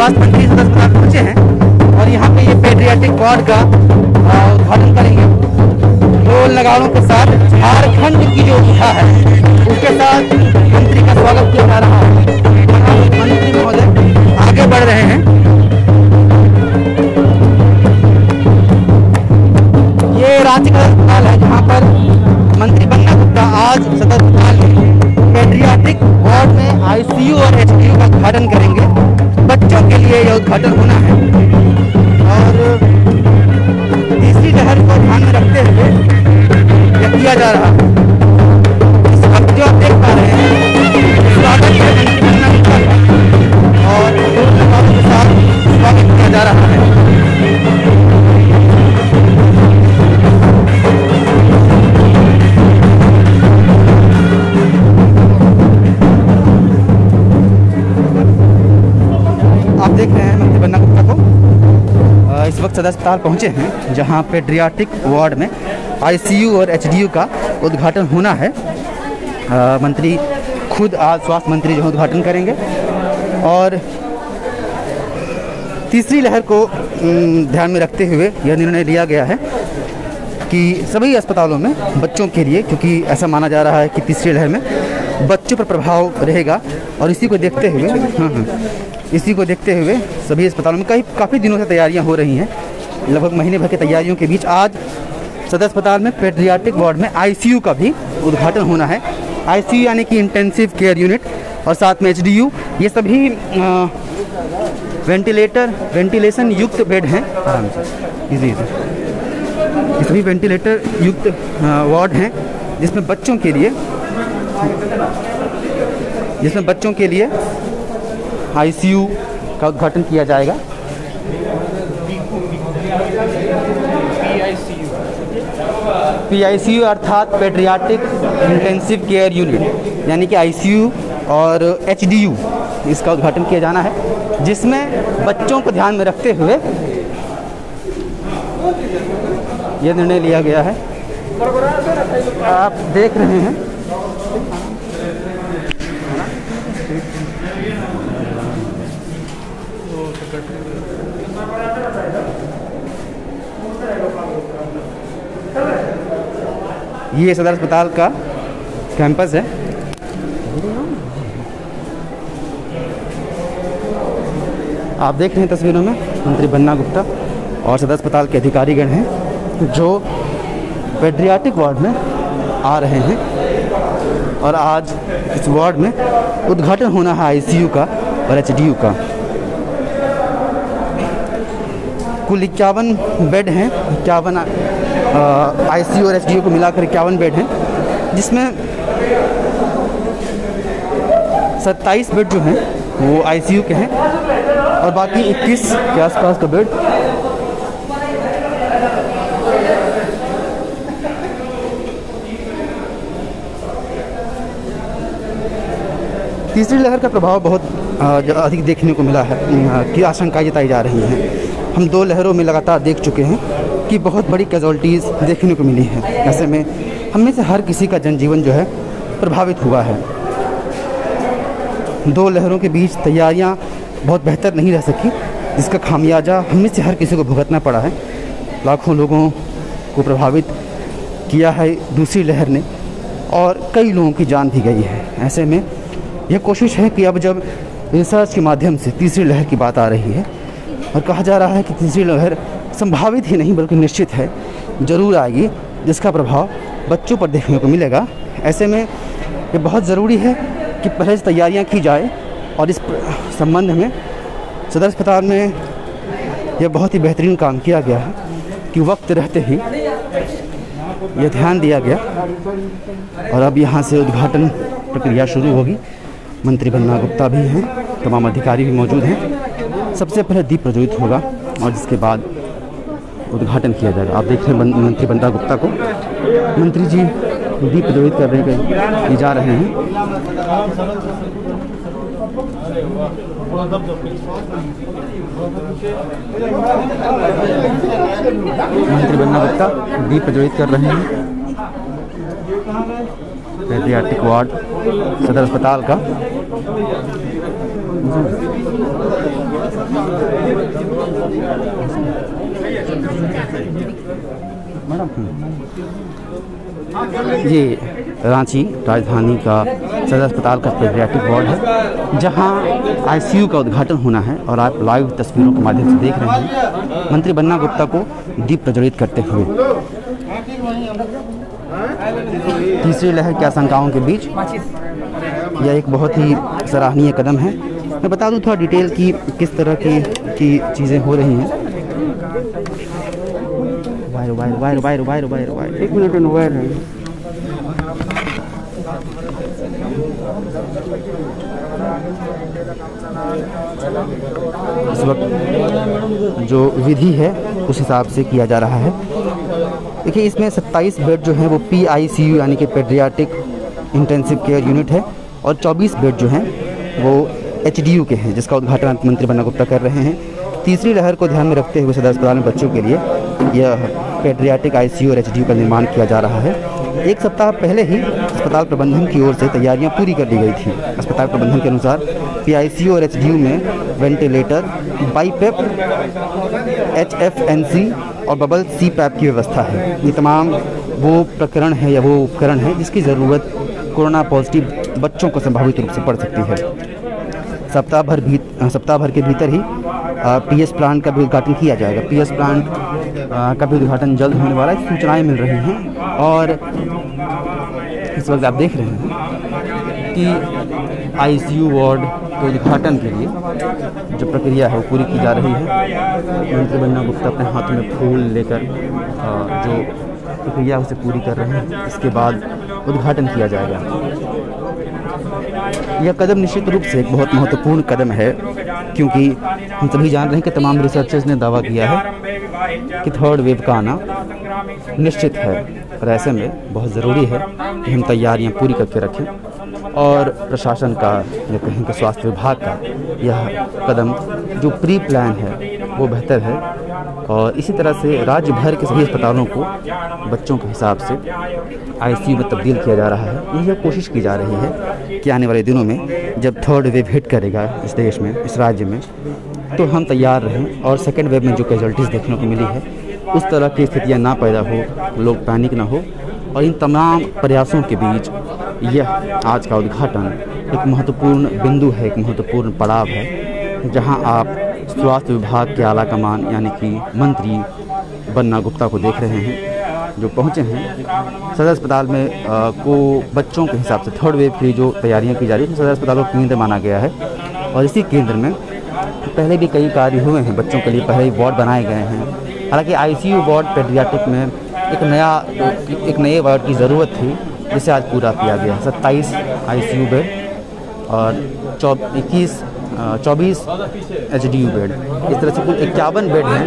स्वास्थ्य मंत्री सदर अस्पताल पहुंचे हैं और यहाँ पे ये पेडियाट्रिक वार्ड का उद्घाटन करेंगे। ढोल नगाड़ों के साथ झारखंड की जो उठा है उसके साथ मंत्री का स्वागत किया जा रहा है। मंत्री महोदय आगे बढ़ रहे हैं। ये रांची का अस्पताल है जहाँ पर मंत्री बन्ना गुप्ता आज सदर अस्पताल में पेडियाट्रिक वार्ड में आईसीयू और एचडीयू का उद्घाटन करेंगे। बच्चों के लिए यह उद्घाटन होना है और तीसरी लहर को ध्यान में रखते हुए यह किया जा रहा है। इस वक्त जो आप देख पा रहे हैं स्वागत है मंत्री बन्ना गुप्ता का और ढोल नगाड़ों के साथ स्वागत किया जा रहा है। आप देख रहे हैं मंत्री बन्ना गुप्ता को इस वक्त सदर अस्पताल पहुंचे हैं जहां पेडियाट्रिक वार्ड में आईसीयू और एचडीयू का उद्घाटन होना है। मंत्री खुद आज स्वास्थ्य मंत्री जो उद्घाटन करेंगे और तीसरी लहर को ध्यान में रखते हुए यह निर्णय लिया गया है कि सभी अस्पतालों में बच्चों के लिए, क्योंकि ऐसा माना जा रहा है कि तीसरी लहर में बच्चों पर प्रभाव रहेगा और इसी को देखते हुए सभी अस्पतालों में काफ़ी दिनों से तैयारियां हो रही हैं। लगभग महीने भर की तैयारियों के बीच आज सदर अस्पताल में पेडियाट्रिक वार्ड में आईसीयू का भी उद्घाटन होना है। आईसीयू यानी कि इंटेंसिव केयर यूनिट और साथ में एचडीयू, ये सभी वेंटिलेशन युक्त बेड हैं। आराम से इजी ये सभी वेंटिलेटर युक्त वार्ड हैं जिसमें बच्चों के लिए आईसीयू का उद्घाटन किया जाएगा। पीआईसीयू अर्थात पेडियाट्रिक इंटेंसिव केयर यूनिट यानी कि आईसीयू और एचडीयू, इसका उद्घाटन किया जाना है जिसमें बच्चों को ध्यान में रखते हुए यह निर्णय लिया गया है। आप देख रहे हैं ये सदर अस्पताल का कैंपस है। आप देख रहे हैं तस्वीरों में मंत्री बन्ना गुप्ता और सदर अस्पताल के अधिकारीगण हैं जो पेडियाट्रिक वार्ड में आ रहे हैं और आज इस वार्ड में उद्घाटन होना है आईसीयू का और एचडीयू का। कुल 51 बेड हैं, 51 आईसीयू और एचडीयू को मिलाकर 51 बेड हैं जिसमें 27 बेड जो हैं वो आईसीयू के हैं और बाकी 21 के आसपास का बेड तीसरी लहर का प्रभाव बहुत अधिक देखने को मिला है की आशंका जताई जा रही है। हम 2 लहरों में लगातार देख चुके हैं कि बहुत बड़ी कैजुअल्टीज़ देखने को मिली हैं। ऐसे में हम में से हर किसी का जनजीवन जो है प्रभावित हुआ है। 2 लहरों के बीच तैयारियां बहुत बेहतर नहीं रह सकी जिसका खामियाजा हम में से हर किसी को भुगतना पड़ा है। लाखों लोगों को प्रभावित किया है दूसरी लहर ने और कई लोगों की जान भी गई है। ऐसे में यह कोशिश है कि अब जब रिसर्च के माध्यम से तीसरी लहर की बात आ रही है और कहा जा रहा है कि तीसरी लहर संभावित ही नहीं बल्कि निश्चित है, ज़रूर आएगी, जिसका प्रभाव बच्चों पर देखने को मिलेगा। ऐसे में ये बहुत ज़रूरी है कि पहले से तैयारियां की जाए और इस संबंध में सदर अस्पताल में यह बहुत ही बेहतरीन काम किया गया है कि वक्त रहते ही यह ध्यान दिया गया और अब यहाँ से उद्घाटन प्रक्रिया शुरू होगी। मंत्री बन्ना गुप्ता भी हैं, तमाम अधिकारी भी मौजूद हैं। सबसे पहले दीप प्रज्वलित होगा और जिसके बाद उद्घाटन किया जाएगा। आप देख रहे हैं मंत्री बन्ना गुप्ता को, मंत्री जी दीप प्रज्वलित करने के जा रहे हैं। मंत्री बन्ना गुप्ता दीप प्रज्वलित कर रहे हैं। पेडियाट्रिक वार्ड सदर अस्पताल का ये रांची राजधानी का सदर अस्पताल का पेडियाट्रिक वार्ड है, जहां आईसीयू का उद्घाटन होना है और आप लाइव तस्वीरों के माध्यम से देख रहे हैं मंत्री बन्ना गुप्ता को दीप प्रज्वलित करते हुए। तीसरी लहर की आशंकाओं के बीच यह एक बहुत ही सराहनीय कदम है। मैं बता दूं थोड़ा डिटेल की किस तरह की चीज़ें हो रही हैं। वायर एक मिनट वायर है। इस वक्त जो विधि है उस हिसाब से किया जा रहा है। देखिए, इसमें 27 बेड जो हैं वो PICU यानी कि पेडियाट्रिक इंटेंसिव केयर यूनिट है और 24 बेड जो हैं वो HDU के हैं, जिसका उद्घाटन मंत्री बन्ना गुप्ता कर रहे हैं। तीसरी लहर को ध्यान में रखते हुए सदर अस्पताल में बच्चों के लिए यह पेडियाट्रिक ICU और HDU का निर्माण किया जा रहा है। एक सप्ताह पहले ही अस्पताल प्रबंधन की ओर से तैयारियां पूरी कर ली गई थी। अस्पताल प्रबंधन के अनुसार PICU और HDU में वेंटिलेटर, बाईपेप, HFNC और बबल CPAP की व्यवस्था है। ये तमाम वो प्रकरण है या वो उपकरण है जिसकी ज़रूरत कोरोना पॉजिटिव बच्चों को संभावित रूप से पड़ सकती है। सप्ताह भर के भीतर ही PS प्लांट का भी उद्घाटन किया जाएगा। PS प्लांट का भी उद्घाटन जल्द होने वाला है, सूचनाएं मिल रही हैं। और इस वक्त आप देख रहे हैं कि ICU वार्ड के उद्घाटन के लिए जो प्रक्रिया है वो पूरी की जा रही है। मंत्री बन्ना गुप्ता अपने हाथों में फूल लेकर जो प्रक्रिया उसे पूरी कर रहे हैं। इसके बाद उद्घाटन किया जाएगा। यह कदम निश्चित रूप से एक बहुत महत्वपूर्ण कदम है, क्योंकि हम सभी जान रहे हैं कि तमाम रिसर्चर्स ने दावा किया है कि थर्ड वेव का आना निश्चित है। और ऐसे में बहुत ज़रूरी है कि हम तैयारियां पूरी करके रखें और प्रशासन का या कहें कि स्वास्थ्य विभाग का यह कदम जो प्री प्लान है वो बेहतर है। और इसी तरह से राज्य भर के सभी अस्पतालों को बच्चों के हिसाब से ICU में तब्दील किया जा रहा है। यह कोशिश की जा रही है कि आने वाले दिनों में जब थर्ड वेव हिट करेगा इस देश में, इस राज्य में, तो हम तैयार रहें और सेकेंड वेव में जो कैजुअल्टीज़ देखने को मिली है उस तरह की स्थितियां ना पैदा हो, लोग पैनिक ना हो। और इन तमाम प्रयासों के बीच यह आज का उद्घाटन एक महत्वपूर्ण बिंदु है, एक महत्वपूर्ण पड़ाव है, जहां आप स्वास्थ्य विभाग के आला कमान यानी कि मंत्री बन्ना गुप्ता को देख रहे हैं, जो पहुंचे हैं सदर अस्पताल में को बच्चों के हिसाब से थर्ड वेव की जो तैयारियां की जा रही है। सदर अस्पताल को केंद्र माना गया है और इसी केंद्र में पहले भी कई कार्य हुए हैं बच्चों के लिए, पहले ही वार्ड बनाए गए हैं। हालांकि ICU वार्ड पेडियाट्रिक में एक नए वार्ड की ज़रूरत थी, जिसे आज पूरा किया गया। 27 ICU बेड और 24 HDU बेड, इस तरह से कुल 51 बेड हैं।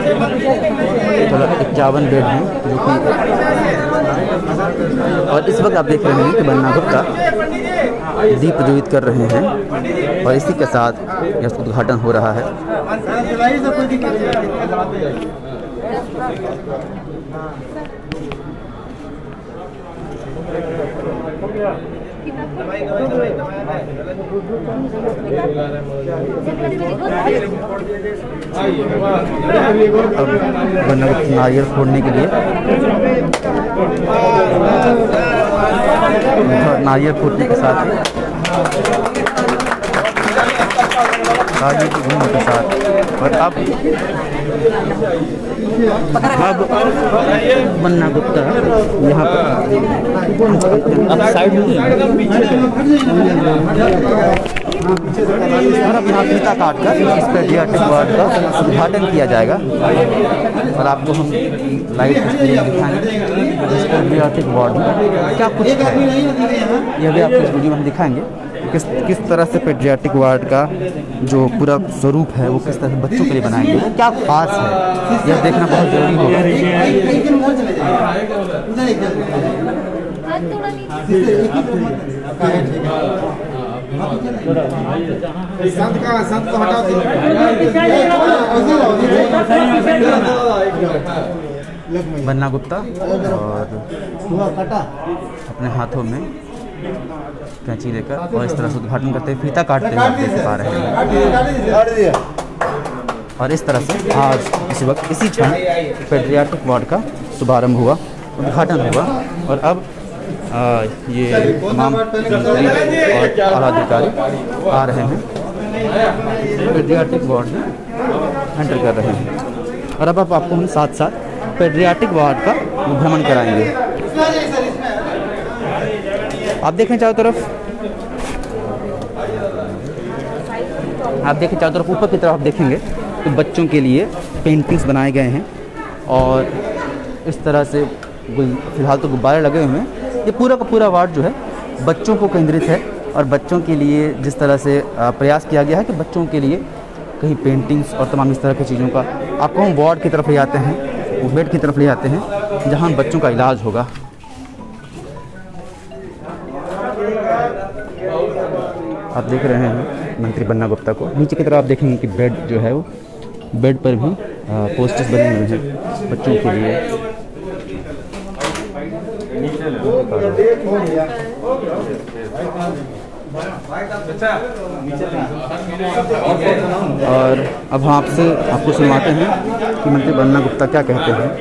51 बेड हैं जो कि, और इस वक्त आप देख रहे हैं कि बन्ना गुप्ता दीप प्रज्वलित कर रहे हैं और इसी के साथ यह उद्घाटन हो रहा है। अब बन्ना गुप्ता नारियल फोड़ने के लिए नारियल फूटने के साथ ही नारियल की घूम के साथ और अब बन्ना गुप्ता यहाँ पर अब साइड में और अब यहाँ फीता काट कर इस पेडियाट्रिक वार्ड का उद्घाटन किया जाएगा और आपको हम लाइव तस्वीरें दिखाएंगे इस पेडियाट्रिक वार्ड में क्या कुछ है। यह भी आपको इस वीडियो में हम दिखाएंगे किस तरह से पेडियाट्रिक वार्ड का जो पूरा स्वरूप है वो किस तरह से बच्चों के लिए बनाएंगे, क्या खास है, यह देखना बहुत जरूरी होगा। बन्ना गुप्ता और अपने हाथों में कैंची लेकर और इस तरह से उद्घाटन करते हुए फीता काटते हुए आप देख पा रहे हैं। और इस तरह से आज इसी वक्त इसी क्षण पेडियाट्रिक वार्ड का शुभारंभ हुआ, उद्घाटन हुआ और अब ये तमाम मंत्री और आला अधिकारी आ रहे हैं, पेडियाट्रिक वार्ड में एंटर कर रहे हैं। और अब आपको हम साथ साथ पेडियाट्रिक वार्ड का भ्रमण कराएंगे। आप देखें चारों तरफ, ऊपर की तरफ आप देखेंगे तो बच्चों के लिए पेंटिंग्स बनाए गए हैं और इस तरह से फिलहाल तो गुब्बारे लगे हुए हैं। ये पूरा का पूरा वार्ड जो है बच्चों को केंद्रित है और बच्चों के लिए जिस तरह से प्रयास किया गया है कि बच्चों के लिए कहीं पेंटिंग्स और तमाम इस तरह की चीज़ों का आपको हम वार्ड की तरफ ले जाते हैं, वो बेड की तरफ ले जाते हैं जहाँ बच्चों का इलाज होगा। आप देख रहे हैं मंत्री बन्ना गुप्ता को। नीचे की तरफ आप देखेंगे कि बेड जो है वो बेड पर भी पोस्टर्स बने हुए हैं बच्चों के लिए। और अब हम आपको सुनवाते हैं कि मंत्री बन्ना गुप्ता क्या कहते हैं।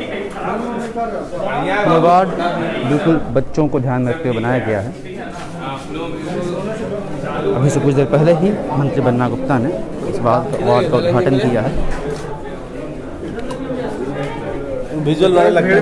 ये वार्ड बिल्कुल बच्चों को ध्यान में रखते हुए बनाया गया है। अभी से कुछ देर पहले ही मंत्री बन्ना गुप्ता ने इस वार्ड का उद्घाटन किया है। विजुअल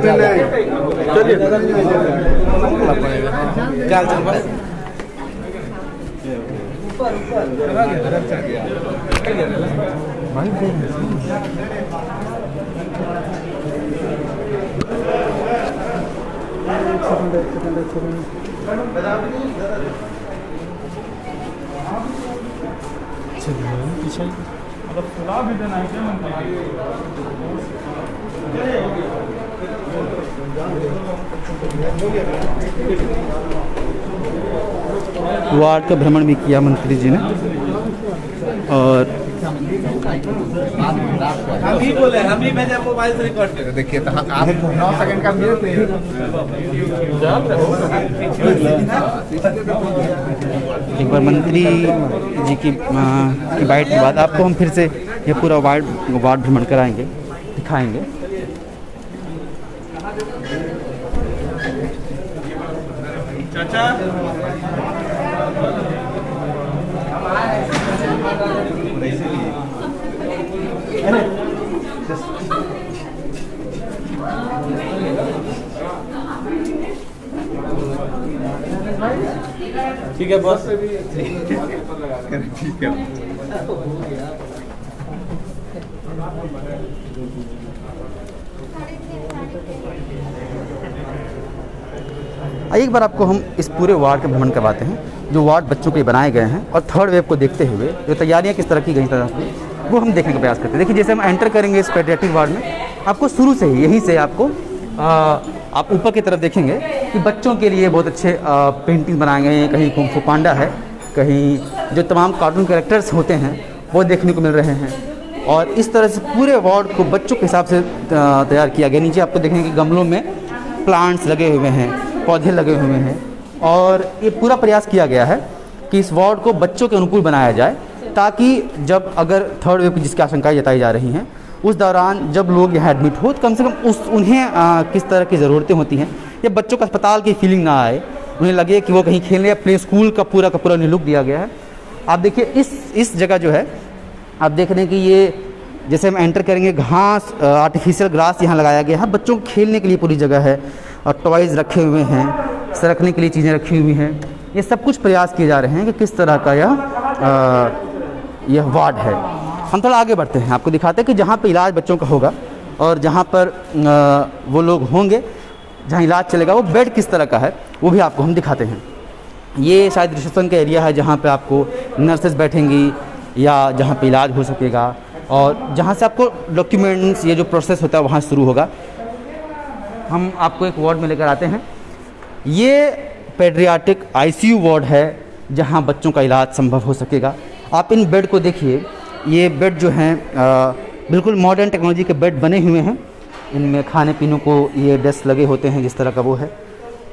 वार्ड का भ्रमण भी किया मंत्री जी ने और हम ही बोले, हम ही भेजे मोबाइल से रिकॉर्ड कर। देखिए तो आप 9 सेकंड का एक बार मंत्री जी की बाइट के बाद आपको हम फिर से ये पूरा वार्ड भ्रमण कराएंगे, दिखाएंगे। चाचा ठीक है बॉस, ठीक है। एक बार आपको हम इस पूरे वार्ड का भ्रमण करवाते हैं जो वार्ड बच्चों के लिए बनाए गए हैं और थर्ड वेव को देखते हुए जो तैयारियां किस तरह की गई तरह वो हम देखने का प्रयास करते हैं। देखिए जैसे हम एंटर करेंगे इस पेडियाट्रिक वार्ड में, आपको शुरू से ही यहीं से आपको आप ऊपर की तरफ देखेंगे कि बच्चों के लिए बहुत अच्छे पेंटिंग बनाए गए हैं। कहीं कुंग फू पांडा है, कहीं जो तमाम कार्टून कैरेक्टर्स होते हैं वो देखने को मिल रहे हैं और इस तरह से पूरे वार्ड को बच्चों के हिसाब से तैयार किया गया। नीचे आपको देखेंगे कि गमलों में प्लांट्स लगे हुए हैं, पौधे लगे हुए हैं और ये पूरा प्रयास किया गया है कि इस वार्ड को बच्चों के अनुकूल बनाया जाए ताकि जब अगर थर्ड वेव की जिसकी आशंकाएं जताई जा रही हैं उस दौरान जब लोग यहाँ एडमिट हो तो कम से कम उन्हें किस तरह की ज़रूरतें होती हैं या बच्चों को अस्पताल की फीलिंग ना आए, उन्हें लगे कि वो कहीं खेलने या प्ले स्कूल का पूरा लुक दिया गया है। आप देखिए इस जगह जो है आप देख रहे हैं कि ये जैसे हम एंटर करेंगे घास आर्टिफिशियल ग्रास यहाँ लगाया गया है, बच्चों को खेलने के लिए पूरी जगह है और टॉयज़ रखे हुए हैं, सरकने के लिए चीज़ें रखी हुई हैं। ये सब कुछ प्रयास किए जा रहे हैं कि किस तरह का यह वार्ड है। हम थोड़ा आगे बढ़ते हैं, आपको दिखाते हैं कि जहाँ पे इलाज बच्चों का होगा और जहाँ पर वो लोग होंगे जहाँ इलाज चलेगा वो बेड किस तरह का है वो भी आपको हम दिखाते हैं। ये शायद रिसेप्शन का एरिया है जहाँ पे आपको नर्सेज बैठेंगी या जहाँ पे इलाज हो सकेगा और जहाँ से आपको डॉक्यूमेंट्स ये जो प्रोसेस होता है वहाँ शुरू होगा। हम आपको एक वार्ड में लेकर आते हैं। ये पेडियाट्रिक आईसीयू वार्ड है जहाँ बच्चों का इलाज संभव हो सकेगा। आप इन बेड को देखिए, ये बेड जो हैं बिल्कुल मॉडर्न टेक्नोलॉजी के बेड बने हुए हैं। इनमें खाने पीने को ये डेस्क लगे होते हैं जिस तरह का वो है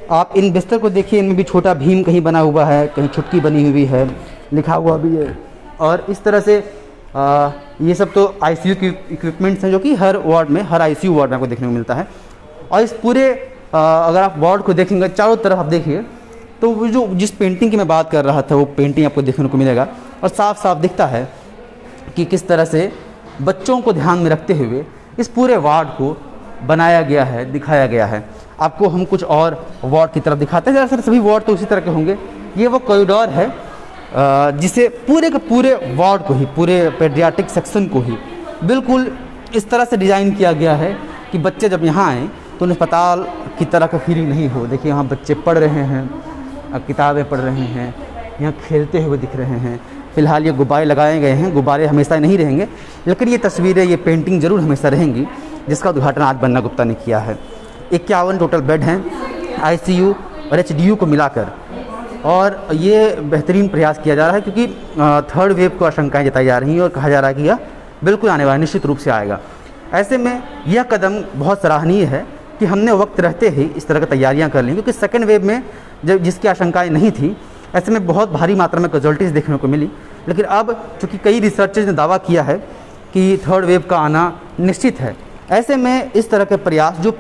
आप इन बिस्तर को देखिए, इनमें भी छोटा भीम कहीं बना हुआ है, कहीं छुटकी बनी हुई है, लिखा हुआ भी है। और इस तरह से ये सब तो आईसीयू की इक्विपमेंट्स हैं जो कि हर वार्ड में, हर आईसीयू वार्ड में आपको देखने को मिलता है। और इस पूरे अगर आप वार्ड को देखेंगे चारों तरफ आप देखिए तो वो जो जिस पेंटिंग की मैं बात कर रहा था वो पेंटिंग आपको देखने को मिलेगा। और साफ साफ दिखता है कि किस तरह से बच्चों को ध्यान में रखते हुए इस पूरे वार्ड को बनाया गया है, दिखाया गया है। आपको हम कुछ और वार्ड की तरफ दिखाते हैं। दरअसल सभी वार्ड तो उसी तरह के होंगे। ये वो कॉरिडोर है जिसे पूरे के पूरे वार्ड को ही, पूरे पेडियाट्रिक सेक्शन को ही बिल्कुल इस तरह से डिज़ाइन किया गया है कि बच्चे जब यहाँ आएँ तो उन्हें अस्पताल की तरह का फीलिंग नहीं हो। देखिए यहाँ बच्चे पढ़ रहे हैं, किताबें पढ़ रहे हैं, यहाँ खेलते हुए दिख रहे हैं। फ़िलहाल ये गुब्बारे लगाए गए हैं, गुब्बारे हमेशा नहीं रहेंगे, लेकिन ये तस्वीरें, ये पेंटिंग ज़रूर हमेशा रहेंगी, जिसका उद्घाटन आज बन्ना गुप्ता ने किया है। 51 टोटल बेड हैं आईसीयू और एचडीयू को मिलाकर, और ये बेहतरीन प्रयास किया जा रहा है क्योंकि थर्ड वेव को आशंकाएं जताई जा रही हैं और कहा जा रहा है कि यह बिल्कुल आने वाला, निश्चित रूप से आएगा। ऐसे में यह कदम बहुत सराहनीय है कि हमने वक्त रहते ही इस तरह की तैयारियां कर ली, क्योंकि सेकेंड वेव में जब जिसकी आशंकाएं नहीं थी, ऐसे में बहुत भारी मात्रा में कैजुअल्टीज़ देखने को मिली। लेकिन अब चूँकि कई रिसर्चर्स ने दावा किया है कि थर्ड वेव का आना निश्चित है, ऐसे में इस तरह के प्रयास जो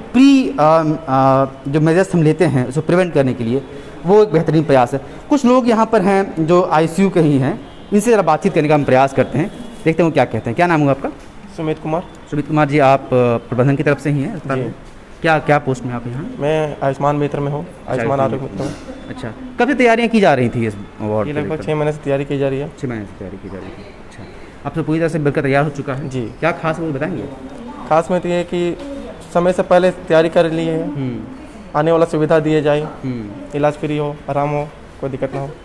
जो मेजर्स हम लेते हैं उसको प्रिवेंट करने के लिए, वो एक बेहतरीन प्रयास है। कुछ लोग यहाँ पर हैं जो आईसीयू के ही हैं, इनसे ज़रा बातचीत करने का हम प्रयास करते हैं, देखते हैं वो क्या कहते हैं। क्या नाम हुआ आपका? सुमित कुमार। सुमित कुमार जी, आप प्रबंधन की तरफ से ही हैं अस्पताल में? क्या पोस्ट में आप यहाँ? मैं आयुष्मान मित्र में हूँ, आयुष्मान आरोग्य मित्र में। अच्छा, कब से तैयारियाँ की जा रही थी इस वार्ड? ये लगभग 6 महीने से तैयारी की जा रही है। 6 महीने से तैयारी की जा रही थी। अच्छा, अब तो पूरी तरह से बिल्कुल तैयार हो चुका है जी। क्या खास वो बताएंगे? खास में तो ये कि समय से पहले तैयारी कर ली है, आने वाला सुविधा दिए जाए, इलाज फ्री हो, आराम हो, कोई दिक्कत ना हो।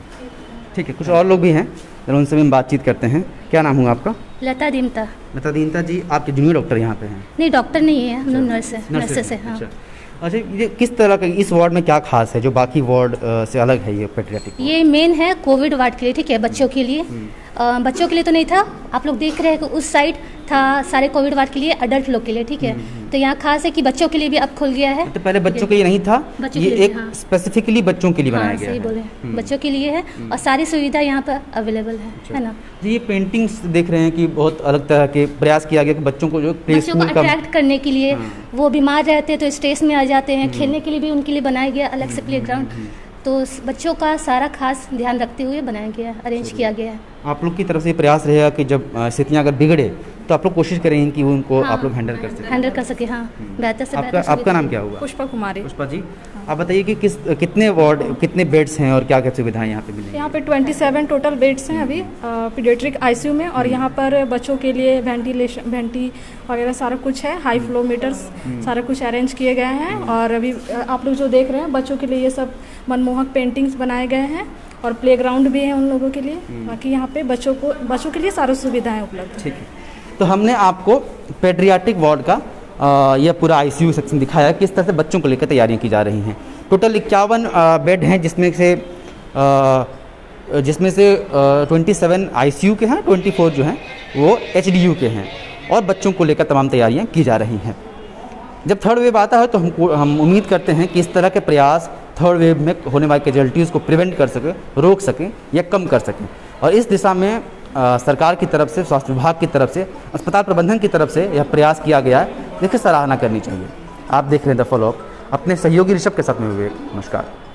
ठीक है, कुछ और लोग भी हैं, जरा उनसे भी हम बातचीत करते हैं। क्या नाम हुआ आपका? लता दीमता। लता दीमता जी, आपके जूनियर डॉक्टर यहाँ पे हैं? नहीं, डॉक्टर नहीं है, हम लोग नर्स है, नर्सेस है। हाँ। अच्छा, ये किस तरह का इस वार्ड में क्या खास है जो बाकी वार्ड से अलग है ये पेडियाट्रिक? ये मेन है कोविड वार्ड के लिए, ठीक है, बच्चों के लिए। बच्चों के लिए तो नहीं था, आप लोग देख रहे हैं कि उस साइड था सारे कोविड वार्ड के लिए, अडल्ट लोग के लिए, ठीक है। तो यहाँ खास है कि बच्चों के लिए भी अब खुल गया है। तो पहले बच्चों के लिए नहीं था, ये एक स्पेसिफिकली बच्चों के लिए बनाया गया है। सही बोले, बच्चों के लिए है और सारी सुविधा यहाँ पर अवेलेबल है ना। ये पेंटिंग्स देख रहे हैं कि बहुत अलग तरह के प्रयास किया गया कि बच्चों को जो बच्चों को अट्रैक्ट करने के लिए, वो बीमार रहते हैं तो स्टेज में आ जाते हैं, खेलने के लिए भी उनके लिए बनाया गया अलग से प्लेग्राउंड। तो बच्चों का सारा खास ध्यान रखते हुए बनाया गया, अरेंज किया गया है। आप लोग की तरफ से प्रयास रहेगा कि जब स्थितियाँ अगर बिगड़े तो आप लोग कोशिश करेंगे कि उनको आप लोग हैंडल कर सके। हाँ, बेहतर से बेहतर। आपका नाम क्या हुआ? पुष्पा कुमारी। पुष्पा जी, आप बताइए कि कितने वार्ड, कितने बेड्स हैं और क्या क्या सुविधाएं यहाँ पे मिलेंगी? यहाँ पे 27 टोटल बेड्स हैं अभी पीडियाट्रिक आईसीयू में, और यहाँ पर बच्चों के लिए वेंटी वगैरह सारा कुछ है, हाई फ्लो मीटर्स सारा कुछ अरेंज किए गए हैं। और अभी आप लोग जो देख रहे हैं बच्चों के लिए ये सब मनमोहक पेंटिंग्स बनाए गए हैं, और प्लेग्राउंड भी है उन लोगों के लिए। बाकी यहाँ पे बच्चों के लिए सारी सुविधाएं उपलब्ध। ठीक है, तो हमने आपको पेडियाट्रिक वार्ड का यह पूरा आईसीयू सेक्शन दिखाया कि किस तरह से बच्चों को लेकर तैयारियां की जा रही हैं। टोटल 51 बेड हैं, जिसमें से 27 आईसीयू के हैं, 24 जो हैं वो एचडीयू के हैं, और बच्चों को लेकर तमाम तैयारियां की जा रही हैं। जब थर्ड वेव आता है तो हम उम्मीद करते हैं कि इस तरह के प्रयास थर्ड वेव में होने वाली कैजुअल्टीज़ को प्रिवेंट कर सकें, रोक सकें या कम कर सकें। और इस दिशा में सरकार की तरफ से, स्वास्थ्य विभाग की तरफ से, अस्पताल प्रबंधन की तरफ से यह प्रयास किया गया है, जिसकी सराहना करनी चाहिए। आप देख रहे हैं द फॉलो अप, अपने सहयोगी ऋषभ के साथ में हुए। नमस्कार।